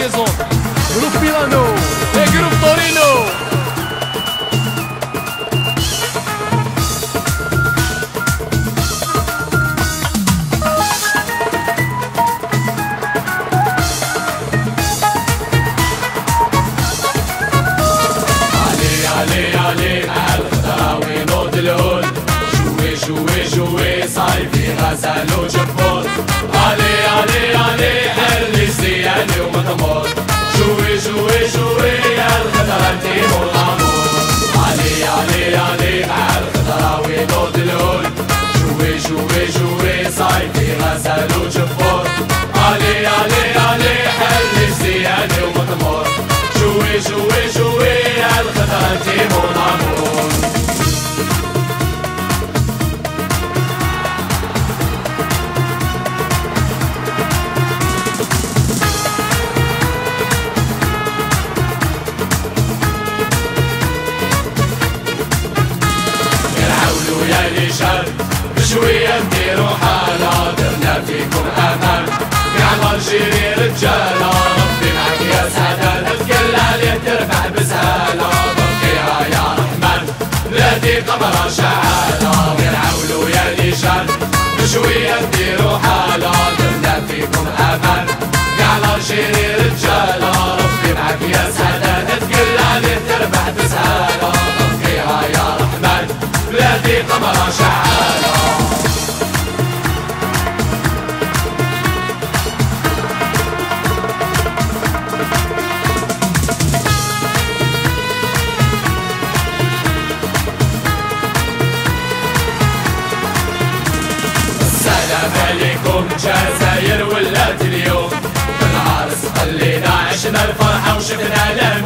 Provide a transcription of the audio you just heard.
ليزون جروب ميلانو et جروب تورينو. علي عالخضرا وينوض الهول، جوي جوي جوي صايفي غزال وجبور. علي حلي زياني ومضمور، جوي جوي جوي عالخضرا انتيمو الامور. علي عالخضرا وينوض الهول، جوي جوي جوي صايفي غزال وجبور. علي حلي زياني ومضمور، جوي جوي جوي عالخضرا انتيمو الامور. يا رجال بشوية نديرو حالة، درنا فيكم أمان يا الجيري رجالة. ربي معاك يا سعدان تكل عليه تربح بسهالة، بقيها يا رحمن بلادي قمرة شعالة. غير عولو يا رجال بشوية نديرو حالة، درنا فيكم أمان يا الجيري رجالة. ربي معاك يا سعدان تكل عليه تربح بسهالة، بقيها يا رحمن بلادي قمرة شعالة. السلام عليكم جزاير ولات اليوم، بالعرس خلينا عشنا الفرحة وشفنا